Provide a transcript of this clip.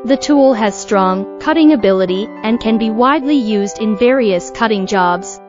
The tool has strong cutting ability and can be widely used in various cutting jobs.